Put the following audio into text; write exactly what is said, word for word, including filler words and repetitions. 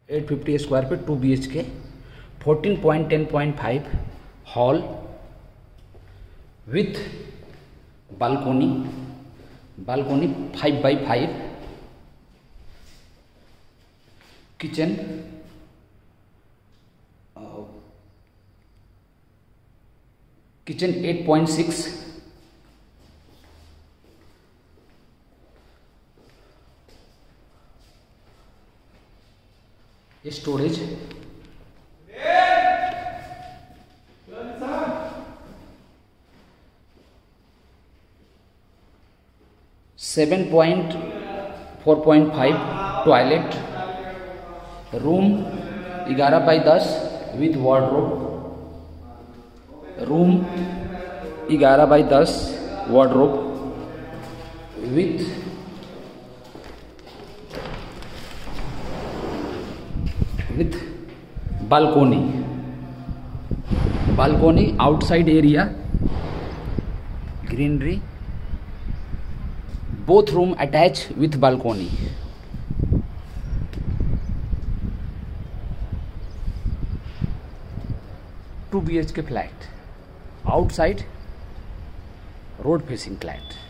Eight fifty square feet, two B H K, fourteen point ten point five hall with balcony, balcony five by five, kitchen kitchen eight point six, storage, seven point four point five toilet, room ग्यारह by दस with wardrobe, room ग्यारह by दस wardrobe with with balcony, balcony outside area, greenery, both room attach with balcony. Two B H K flat, outside road facing flat.